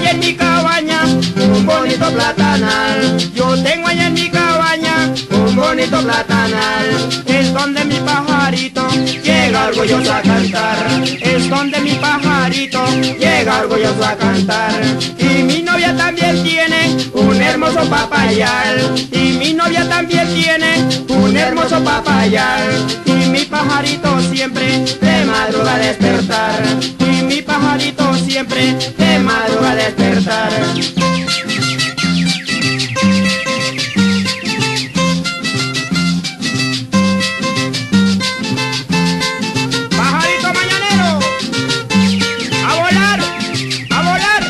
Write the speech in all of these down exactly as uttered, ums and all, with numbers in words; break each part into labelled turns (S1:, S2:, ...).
S1: allá en mi cabaña un bonito platanal. Yo tengo allá en mi cabaña un bonito platanal. Es donde mi pajarito llega orgulloso a cantar. Es donde mi pajarito llega orgulloso a cantar. Y mi novia también tiene un hermoso papayal. Y mi novia también tiene un hermoso papayal. Y mi pajarito siempre de madruga a despertar. Y mi pajarito siempre de madruga a despertar. Pajarito mañanero, a volar, a volar.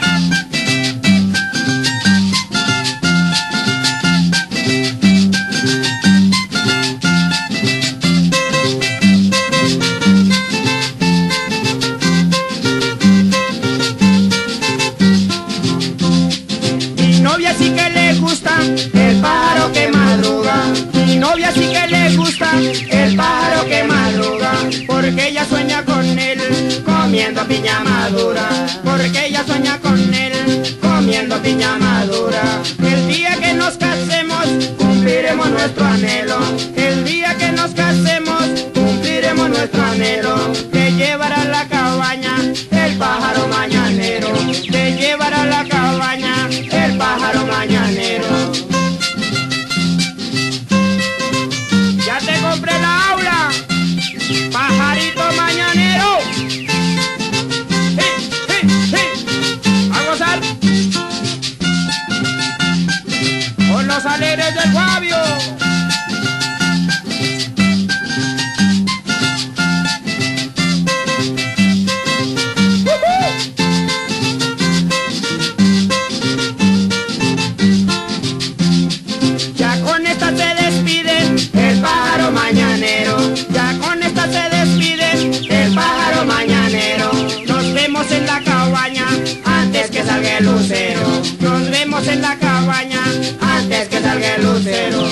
S1: Mi novia sí que le gusta el pájaro que madruga. Mi novia sí que le gusta el pájaro que madruga. Porque ella sueña con él comiendo piña madura. Porque ella sueña con él comiendo piña madura. El día que nos casemos cumpliremos nuestro anhelo. El día que nos casemos cumpliremos nuestro anhelo. Te llevará a la cabaña el pájaro mañanero. Te llevará a la cabaña el pájaro mañanero. Ya te compré la aula, pajarito mañanero. ¡Sí, sí, sí! ¡A gozar! Con los alegres del Fabio. Ya con esta se despide el pájaro mañanero. Ya con esta se despide el pájaro mañanero. Nos vemos en la cabaña antes que salga el lucero. Nos vemos en la cabaña antes que salga el lucero.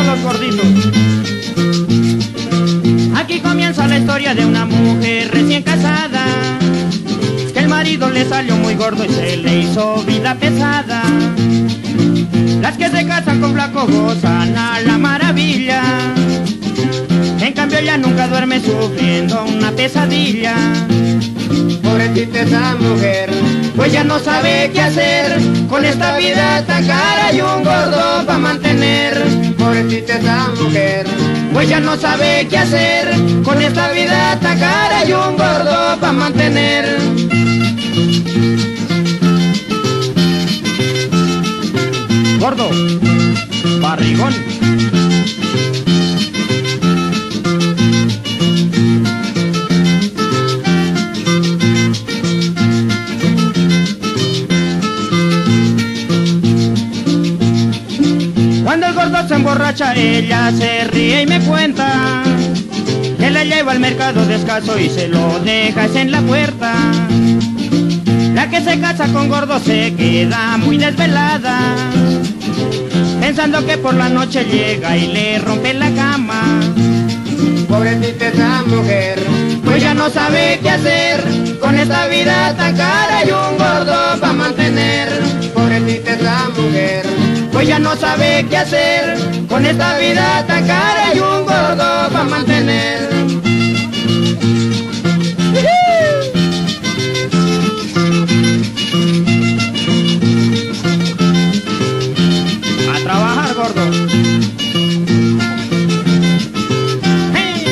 S1: todos los gorditos. Aquí comienza la historia de una mujer recién casada, que el marido le salió muy gordo y se le hizo vida pesada. Las que se casan con flaco gozan a la maravilla, en cambio ella nunca duerme sufriendo una pesadilla.
S2: Pobrecita esa mujer,
S1: Pues ya no sabe qué hacer con esta vida tan cara y un gordo pa' mantener.
S2: pobrecita esa mujer,
S1: Pues ya no sabe qué hacer con esta vida tan cara y un gordo pa' mantener. Gordo, barrigón. Cuando el gordo se emborracha, ella se ríe y me cuenta que la lleva al mercado descalzo y se lo deja en la puerta. La que se casa con gordo se queda muy desvelada, pensando que por la noche llega y le rompe la cama.
S2: pobrecita esa mujer,
S1: Pues ya no sabe qué hacer con esta vida tan cara y un gordo pa' mantener.
S2: pobrecita esa mujer,
S1: Pues ya no sabe qué hacer con esta vida tan cara y un gordo pa' mantener. A trabajar, gordo. ¡Hey!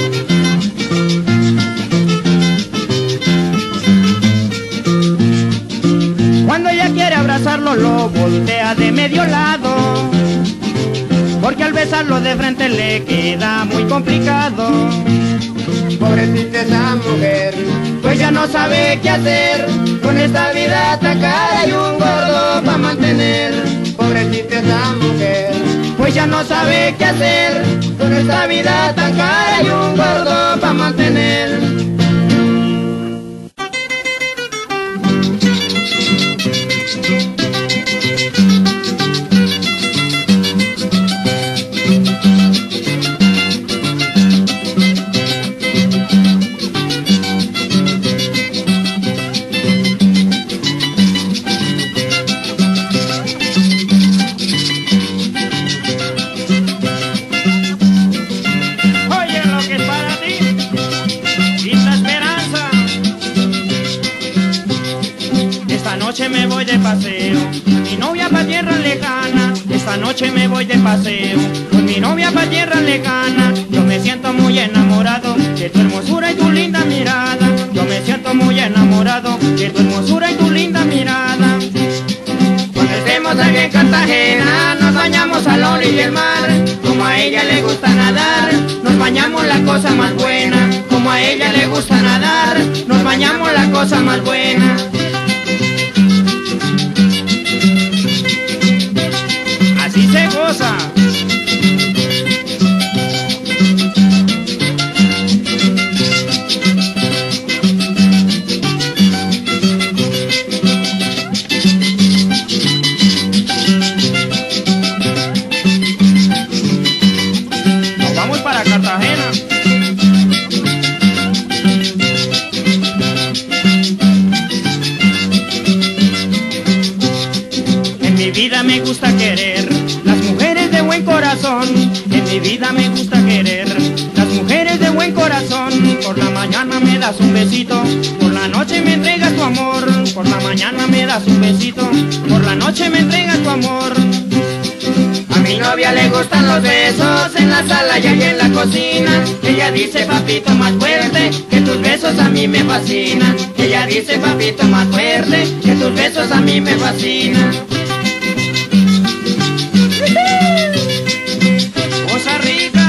S1: Cuando ella quiere abrazarlo, lo voltea de medio lado, porque al besarlo de frente le queda muy complicado.
S2: pobrecita esa mujer,
S1: Pues ya no sabe qué hacer con esta vida tan cara y un gordo pa' mantener.
S2: pobrecita esa mujer,
S1: Pues ya no sabe qué hacer con esta vida tan cara y un gordo pa' mantener. Oye lo que es para ti y la esperanza. Esta noche me voy de paseo, mi novia pa' tierra lejana. Esta noche me voy de paseo, con mi novia pa' tierra lejana. Yo me siento muy enamorado de tu hermosura y tu linda mirada. Yo me siento muy enamorado de tu hermosura y tu linda mirada. Cuando estemos aquí en Cartagena, nos bañamos a la orilla del mar. Como a ella le gusta nadar, nos bañamos la cosa más buena. Como a ella le gusta nadar, nos bañamos la cosa más buena. Así se goza. Nos vamos para Cartagena. En mi vida me gusta querer las mujeres de buen corazón. En mi vida me gusta querer las mujeres de buen corazón. Por la mañana me das un besito, por la noche me entregas tu amor. Por la mañana me das un besito, por la noche me entregas tu amor. A mi novia le gustan los besos en la sala y allá en la cocina. Ella dice papito más fuerte, que tus besos a mí me fascinan. Ella dice papito más fuerte, que tus besos a mí me fascinan. Cosa rica.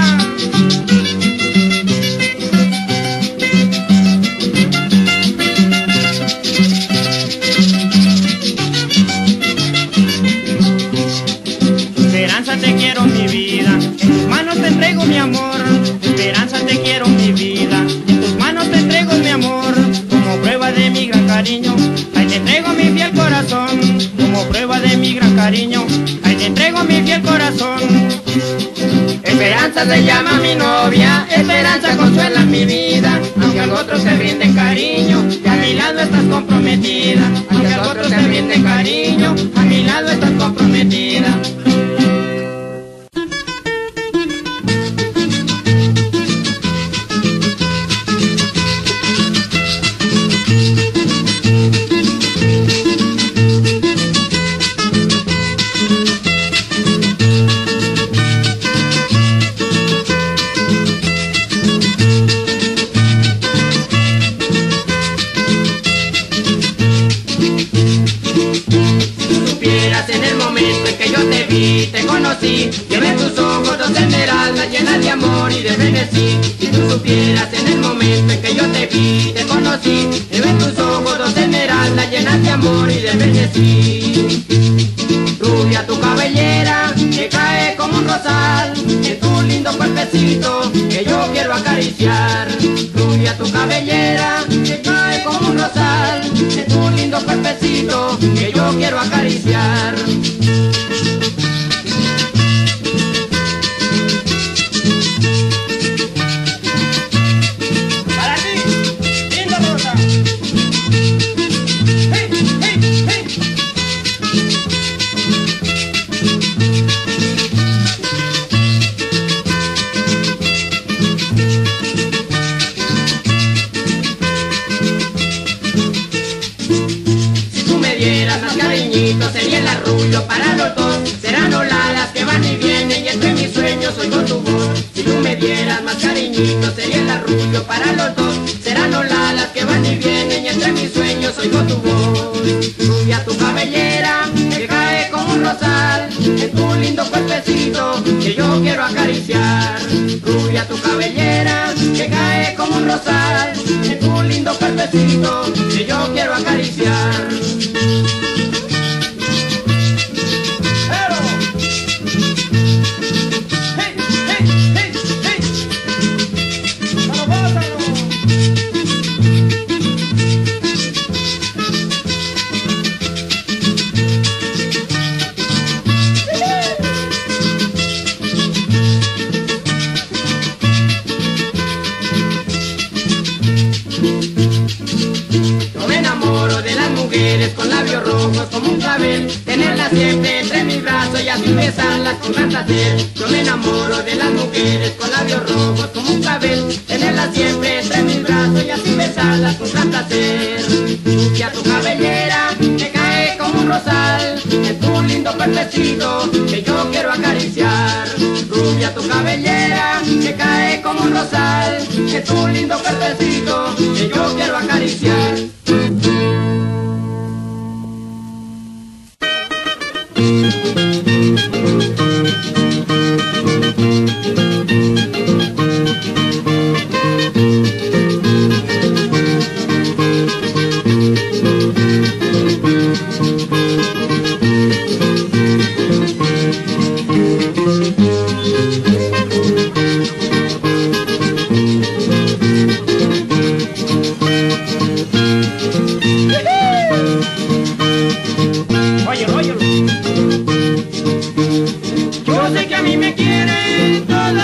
S1: Esperanza, te quiero mi vida, en tus manos te entrego mi amor. Esperanza, te quiero mi vida, en tus manos te entrego mi amor. Como prueba de mi gran cariño, ahí te entrego mi fiel corazón. Como prueba Esperanza se llama mi novia, Esperanza consuela mi vida. Aunque al otro te brinden cariño, y a mi lado estás comprometida. Aunque al otro te brinden cariño, a mi lado estás comprometida. Te conocí, llevé en tus ojos dos esmeraldas llenas de amor y de frenesí. Si tú supieras en el momento en que yo te vi, te conocí, llevé en tus ojos dos esmeraldas llenas de amor y de frenesí. Rubia tu cabellera, que cae como un rosal, en tu lindo cuerpecito, que yo quiero acariciar. Rubia tu cabellera, que cae como un rosal, en tu lindo cuerpecito, que yo quiero acariciar. Sería el arrullo para los dos, serán oladas que van y vienen y entre mis sueños oigo tu voz. Si tú me dieras más cariñito, sería el arrullo para los dos, serán oladas que van y vienen y entre mis sueños oigo tu voz. Rubia tu cabellera, que cae como un rosal, en tu lindo cuerpecito, que yo quiero acariciar. Rubia tu cabellera, que cae como un rosal, en tu lindo cuerpecito, que yo quiero acariciar. Con labios rojos como un clavel, tenerlas siempre entre mis brazos y así besarlas con gran placer. Yo me enamoro de las mujeres con labios rojos como un clavel, tenerlas siempre entre mis brazos y así besarlas con gran placer. Rubia tu cabellera, que cae como un rosal, en tu lindo cuerpecito, que yo quiero acariciar. Rubia tu cabellera, que cae como un rosal, en tu lindo cuerpecito, que yo quiero acariciar. Yo sé que a mí me quiere toda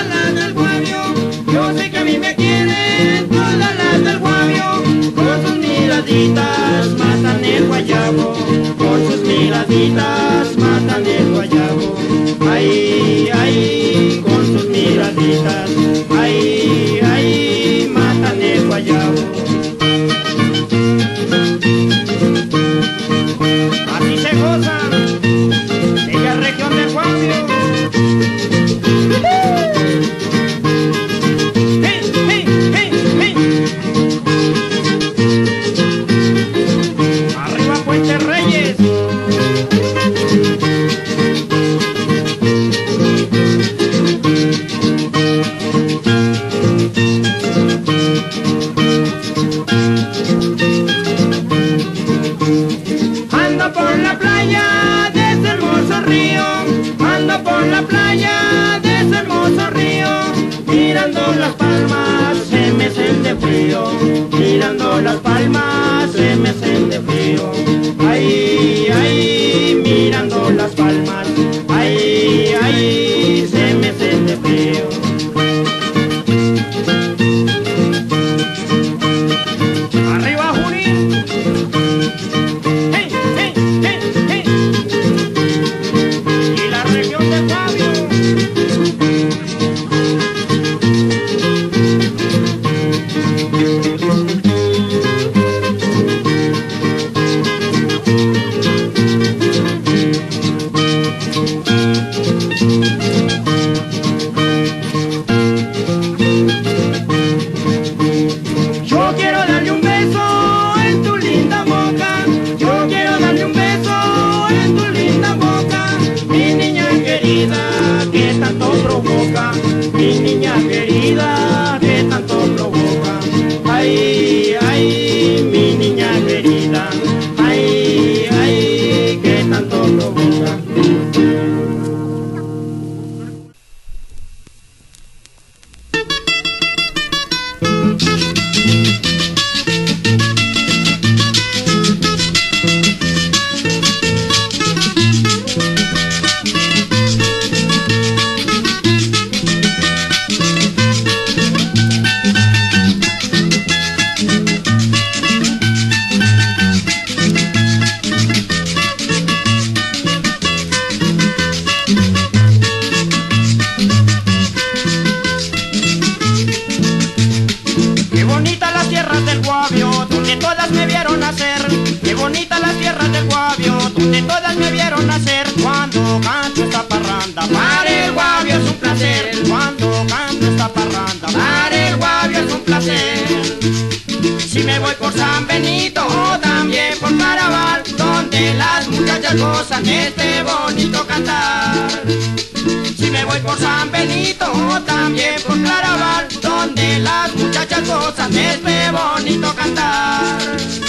S1: todas las tierras del Guavio, donde todas me vieron nacer. Cuando canto esta parranda, para el Guavio es un placer. Cuando canto esta parranda, para el Guavio es un placer. Si me voy por San Benito o también por Caraval, donde las muchachas gozan este bonito cantar. Si me voy por San Benito o también por Claraval, donde las muchachas gozan este bonito cantar.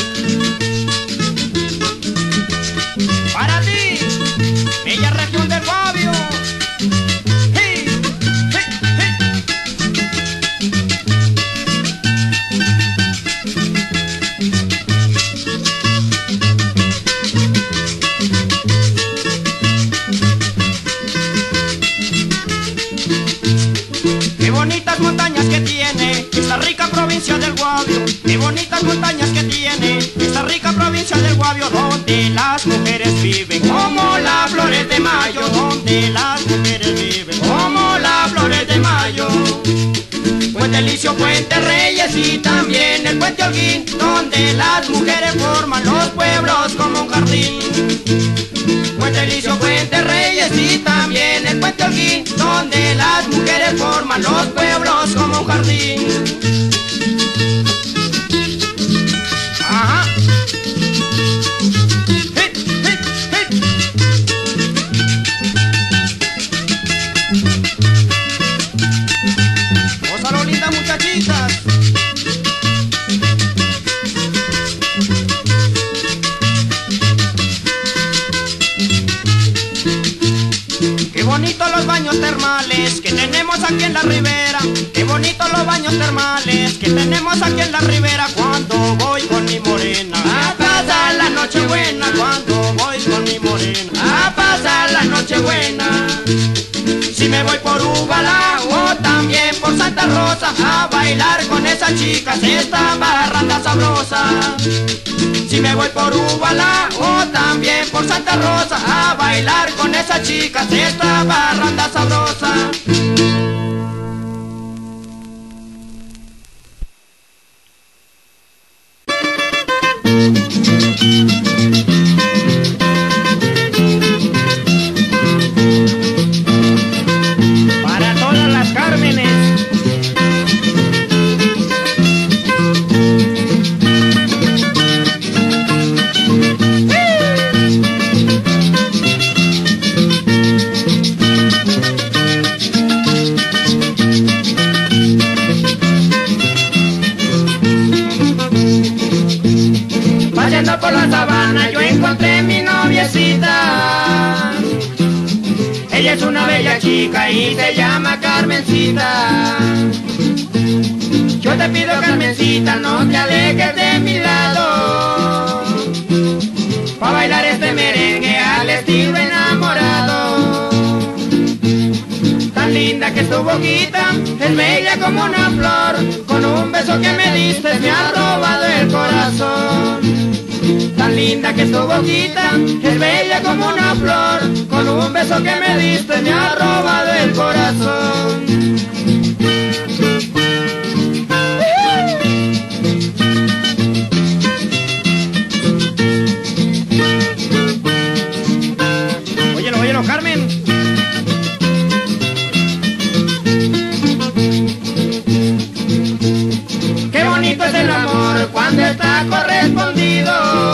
S1: Para ti, bella región del Guavio. Hey, hey, hey. Qué bonitas montañas que tiene esta rica provincia del Guavio. Qué bonitas montañas que tiene esta rica provincia del Guavio, donde las mujeres viven como las flores de mayo, donde las mujeres viven como las flores de mayo. Puente Licio, Puente Reyes y también el Puente Holguín, donde las mujeres forman los pueblos como un jardín. Puente Licio, Puente Reyes y también el Puente Holguín, donde las mujeres forman los pueblos como un jardín. Ajá. Hit, hit, hit. Gózalo, lindas muchachitas. Qué bonitos los baños termales que tenemos aquí en la ribera. Qué bonitos los baños termales que tenemos aquí en la ribera. Cuando voy con mi morena a pasar la noche buena, cuando voy con mi morena a pasar la noche buena. Si me voy por Ubalá o también por Santa Rosa, a bailar con esas chicas esta barranda sabrosa. Si me voy por Ubalá o también por Santa Rosa, a bailar con esas chicas esta barranda sabrosa. Para todas las Cármenes. Paseando por la sabana yo encontré mi noviecita. Ella es una bella chica y se llama Carmencita. Yo te pido, Carmencita, no te alejes de mi lado, pa' bailar este merengue al estilo enamorado. Tan linda que es tu boquita, es bella como una flor, con un beso que me diste me ha robado el corazón. Tan linda que es tu boquita, es bella como una flor, con un beso que me diste me ha robado el corazón. Óyelo, óyelo, Carmen. Qué bonito es el amor cuando está correspondido.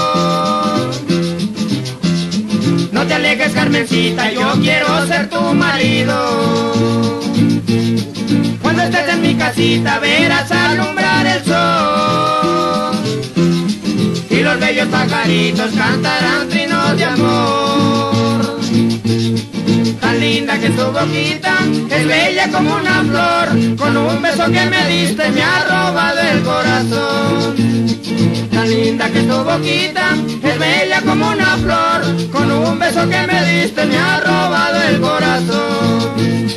S1: No te alejes, Carmencita, yo quiero ser tu marido. Cuando estés en mi casita verás alumbrar el sol, y los bellos pajaritos cantarán trinos de amor. Tan linda que es tu boquita, es bella como una flor, con un beso que me diste me ha robado el corazón. Tan linda que es tu boquita, es bella como una flor, con un beso que me diste me ha robado el corazón.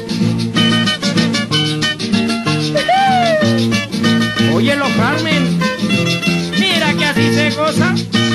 S1: Óyelo, Carmen, mira que así se goza.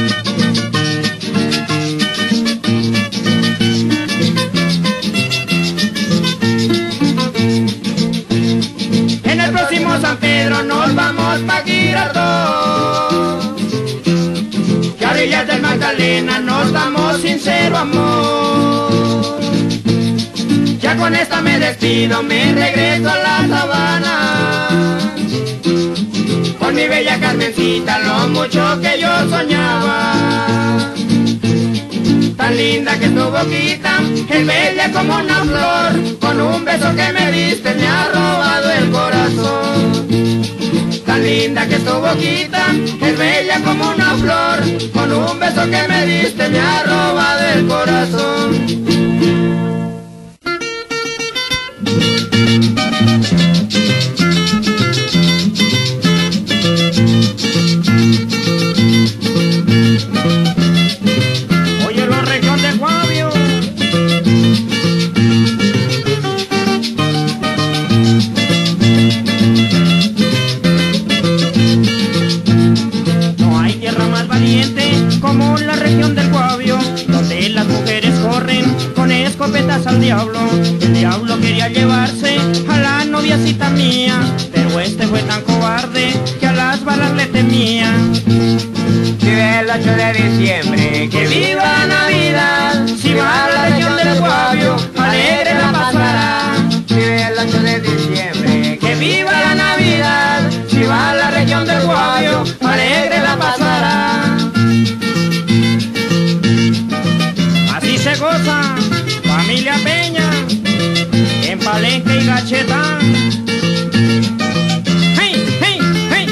S1: En el próximo San Pedro nos vamos pa' Girardot, que a orillas del Magdalena Magdalena nos damos sincero amor. Ya con esta me despido, me regreso a la sabana. Con mi bella Carmencita, lo mucho que yo soñaba. Tan linda que es tu boquita, es bella como una flor. Con un beso que me diste me ha robado el corazón. Tan linda que es tu boquita, es bella como una flor. Con un beso que me diste me ha robado el corazón.
S3: Oye, la región de Guavio. No hay tierra más valiente como la región del Guavio, donde las mujeres corren con escopetas al diablo. El diablo quería llevarse a la noviacita mía, pero este fue tan cobarde que a las balas le temía.
S2: Vive el ocho de diciembre,
S1: Que viva la Navidad, si va a la región del Guavio, alegre la pasará.
S2: vive el ocho de diciembre,
S1: Que viva la Navidad, si va a la región del Guavio, alegre la pasará.
S3: Así se goza familia Peña en Palenque y Gachetá. ¡Hey, hey, hey!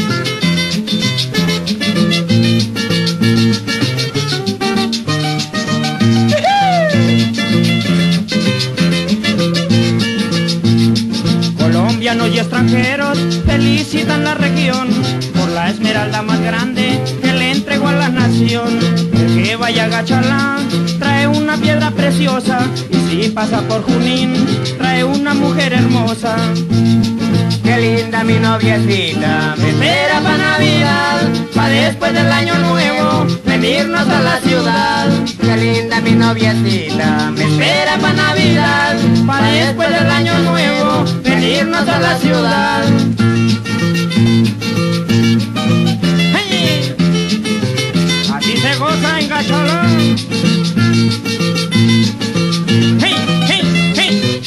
S3: Colombianos y extranjeros felicitan la región por la esmeralda más grande que le entregó a la nación. El que vaya a Gachalá trae una piedra preciosa, y si pasa por Junín trae una mujer hermosa.
S2: qué linda mi noviecita, me
S1: Espera pa' Navidad, pa' después del año nuevo, venirnos a la ciudad.
S2: qué linda mi noviecita, me
S1: Espera pa' Navidad, pa' después del año nuevo, venirnos a la ciudad.
S3: ¡Hey! Así se goza en Gachalá. ¡Hey, hey, hey!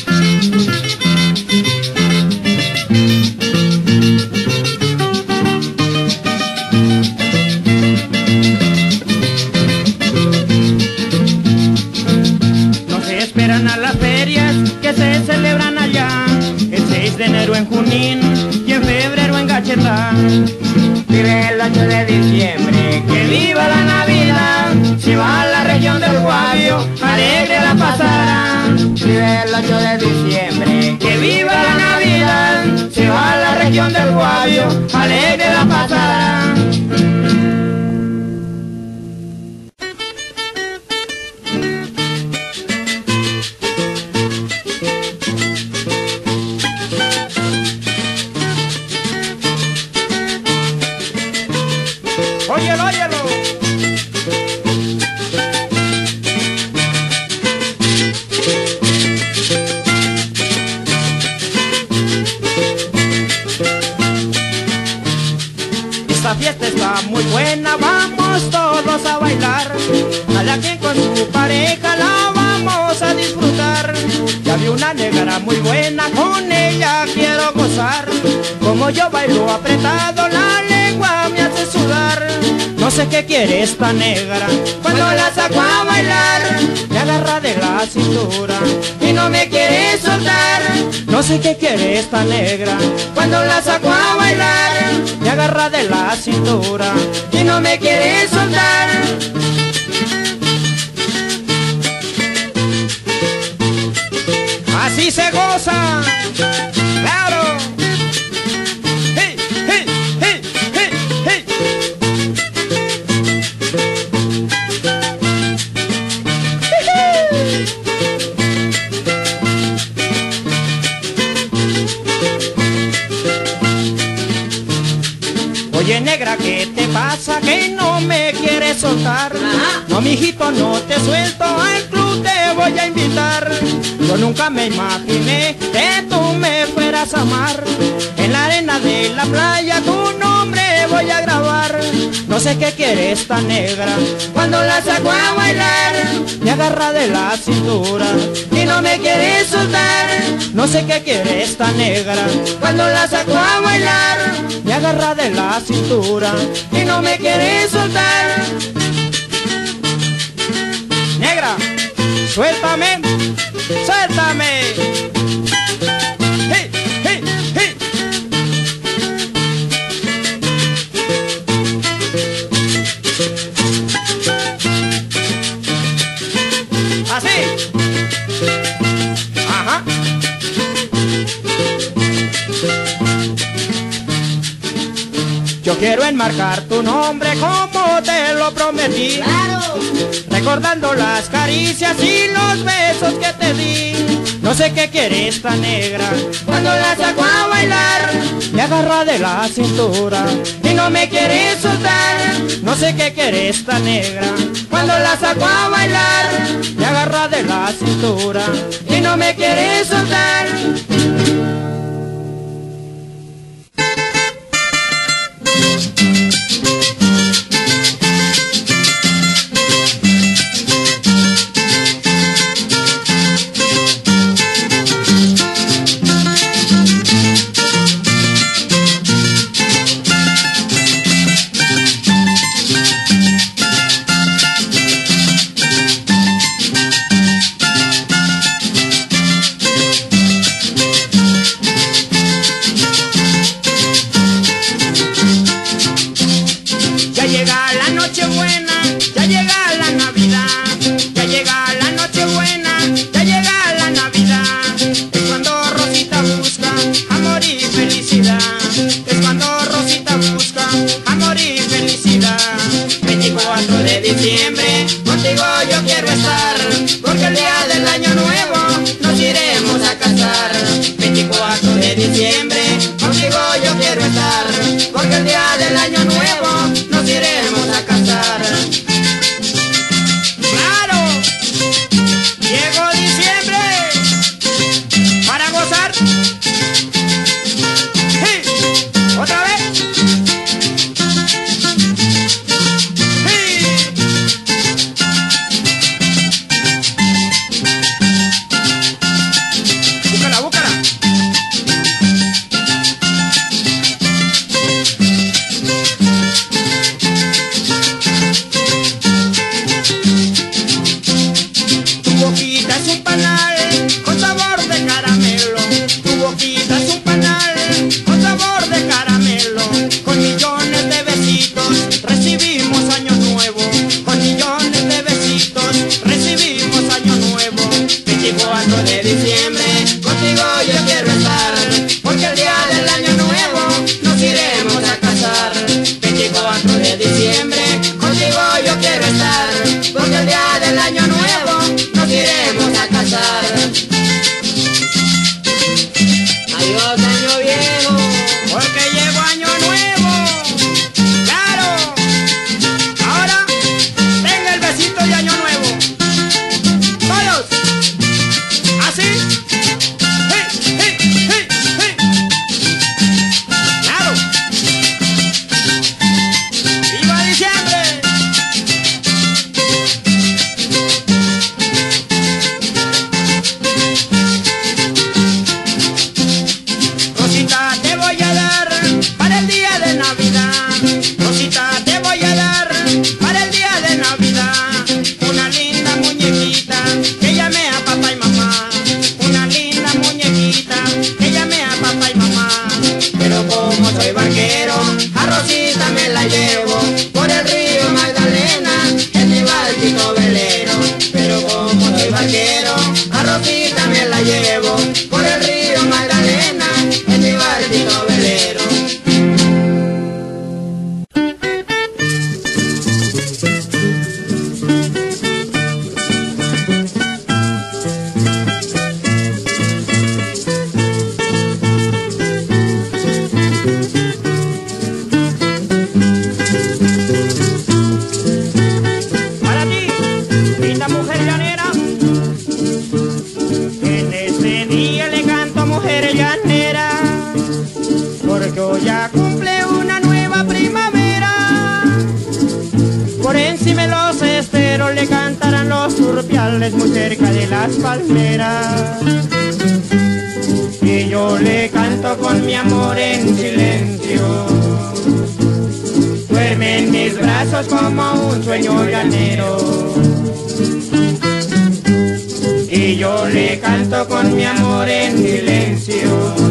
S3: No se esperan a las ferias que se celebran allá, el seis de enero en Junín y en febrero en Gachetá.
S2: vive el ocho de diciembre,
S1: Que viva la Navidad, si va a la región del Guavio, alegre la pasará.
S2: vive el ocho de diciembre,
S1: Que viva la Navidad, si va a la región del Guavio, alegre la pasará.
S3: Óyelo, óyelo. Esta fiesta está muy buena, vamos todos a bailar. Cada quien con su pareja la vamos a disfrutar. Ya vi una negra muy buena, con ella quiero gozar. Como yo bailo apretado, la lengua me hace sudar. No sé qué quiere esta negra, cuando la saco a bailar, me agarra de la cintura y no me quiere soltar. No sé qué quiere esta negra, cuando la saco a bailar, me agarra de la cintura y no me quiere soltar. Así se goza, claro. Hey, hey, hey, hey, hey. Oye negra, ¿qué te pasa? Que no me quieres soltar. No, mijito, no te suelto, al club te voy a invitar. Yo nunca me imaginé que tú me fueras a amar. En la arena de la playa tu nombre voy a grabar. No sé qué quiere esta negra. Cuando la saco a bailar, me agarra de la cintura y no me quiere soltar. No sé qué quiere esta negra. Cuando la saco a bailar, me agarra de la cintura y no me quiere soltar. Negra, suéltame, suéltame. Hey, hey, hey. Así. Ajá. Yo quiero enmarcar tu nombre como te lo prometí.
S4: ¡Claro!
S3: Recordando las caricias y los besos que te di. No sé qué quiere esta negra. Cuando la saco a bailar, me agarra de la cintura y no me quiere soltar. No sé qué quiere esta negra. Cuando la saco a bailar, me agarra de la cintura y no me quiere soltar. árboles muy cerca de las palmeras. Y yo le canto con mi amor en silencio. Duerme en mis brazos como un sueño llanero. Y yo le canto con mi amor en silencio.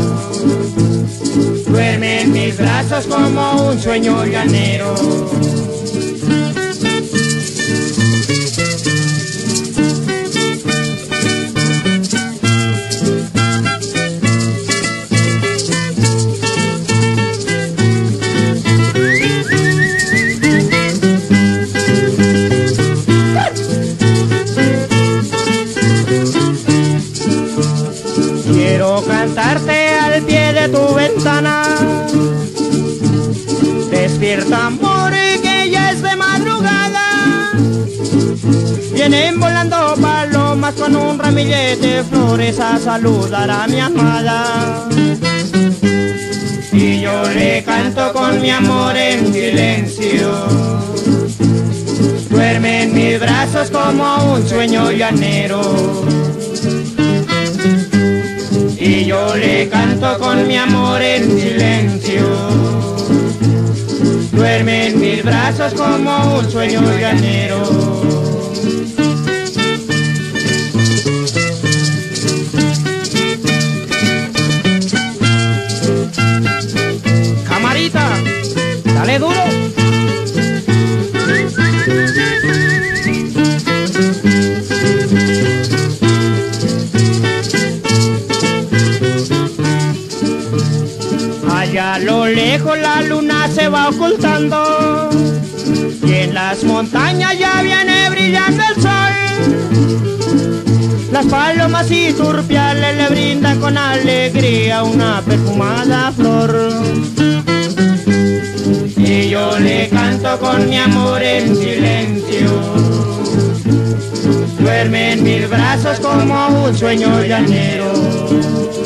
S3: Duerme en mis brazos como un sueño llanero. Quiero cantarte al pie de tu ventana. Despierta, amor, que ya es de madrugada. Vienen volando palomas con un ramillete de flores a saludar a mi amada. Y yo le canto con mi amor en silencio. Duerme en mis brazos como un sueño llanero. Y yo le canto con mi amor en silencio. Duerme en mis brazos como un sueño llanero. Camarita, dale duro. Allá a lo lejos la luna se va ocultando y en las montañas ya viene brillando el sol. Las palomas y turpiales le brindan con alegría una perfumada flor. Y yo le canto con mi amor en silencio. Duerme en mis brazos como un sueño llanero.